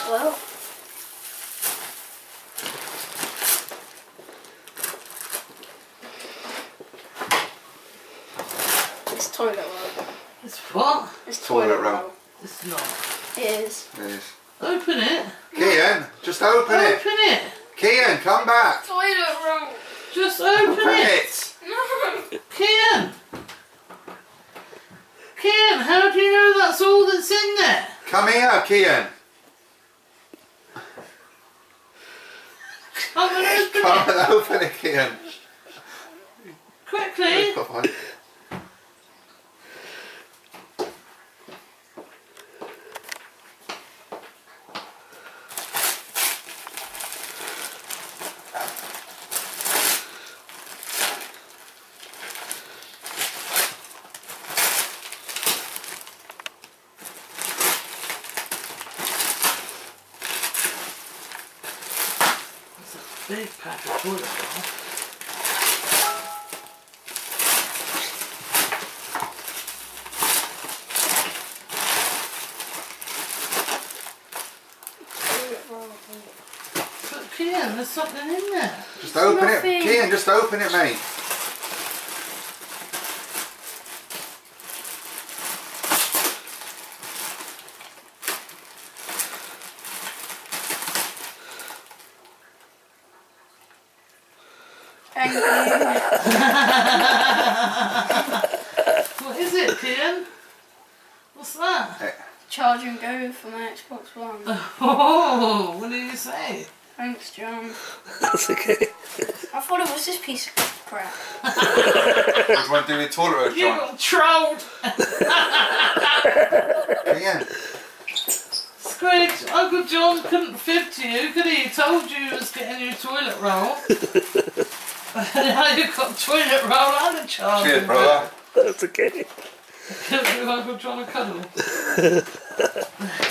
Well. It's toilet roll. It's what? It's toilet roll. It's not. It is. It is. Open it. Kian, just open it. Open it. Kian, come back. Toilet roll. Just open it. No. Kian. Kian, how do you know that's all that's in there? Come here, Kian. Come and open Come it. and open it, Kian. Quickly. Come on. Big pack of toilet roll. But Kian, there's something in there. Just open Nothing. it. Kian, just open it, mate. Thank you. What is it, Kian? What's that? Charge and go for my Xbox One. Oh, what did you say? Thanks, John. That's okay. I thought it was this piece of crap. What do you want to do with toilet roll, You John? got trolled. Kian. Squid, Uncle John couldn't fib to you, could he? He told you he was getting your toilet roll. And now you've got toilet roll and a charge. Cheers, brother. That's okay. Give Uncle John a cuddle.